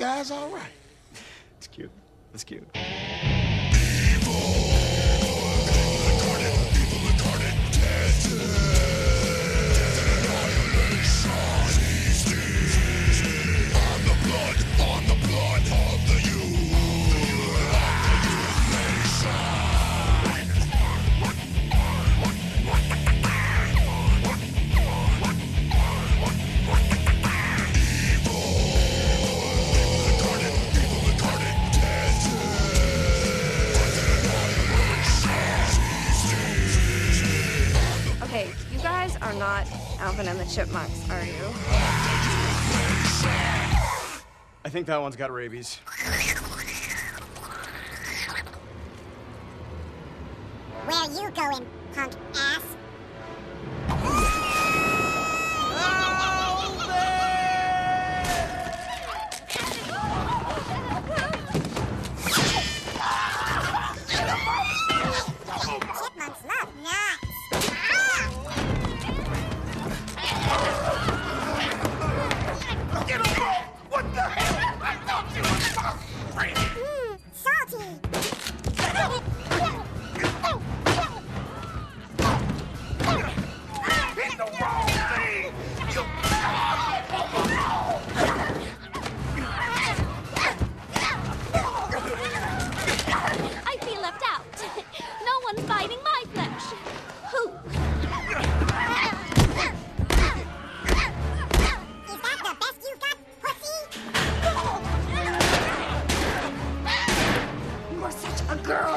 guys all right. It's cute. It's cute. Okay, you guys are not Alvin and the Chipmunks, are you? I think that one's got rabies. Where you going, punk ass? Chipmunks love nuts. Get away! What the hell? I thought you were Salty. hit the wrong thing! I feel left out. No one's biting my flesh. Who? Is that the best you got, pussy? You are such a girl.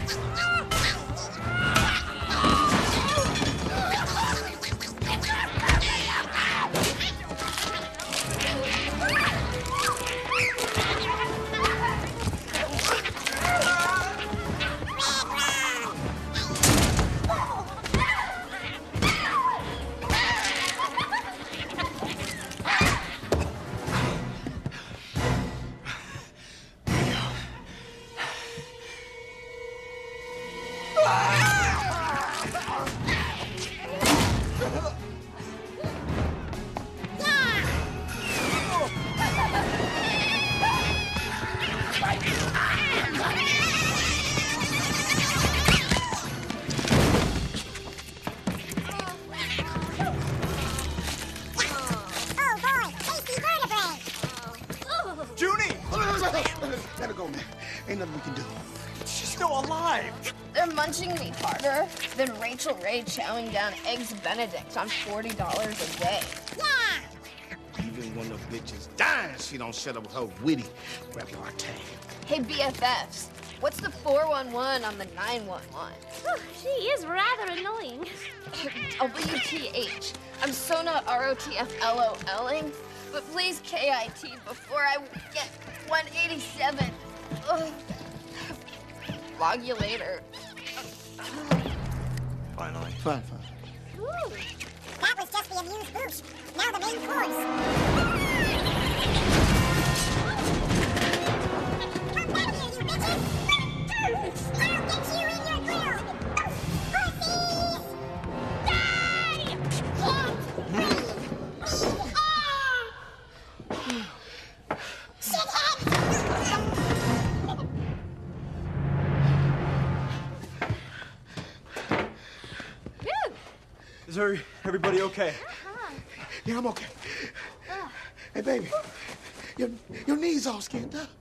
Oh boy, tasty vertebrae. Junie! Let her go, man. Ain't nothing we can do. She's still alive! They're munching me harder than Rachel Ray chowing down Eggs Benedict on $40 a day. Yeah. Even when the bitch is dying, she don't shut up with her witty repartee. Hey, BFFs, what's the 411 on the 911? She is rather annoying. WTH. I'm so not ROTFLOLing, but please KIT before I get 187. Ugh. Log you later. Finally. Fine. Ooh. That was just the amuse bouche. Now the main course. Come back here, you bitches! I'll get you in your grill! Pussies! Die! Is everybody okay? Yeah, I'm okay. Hey, baby, your knees all skinned up.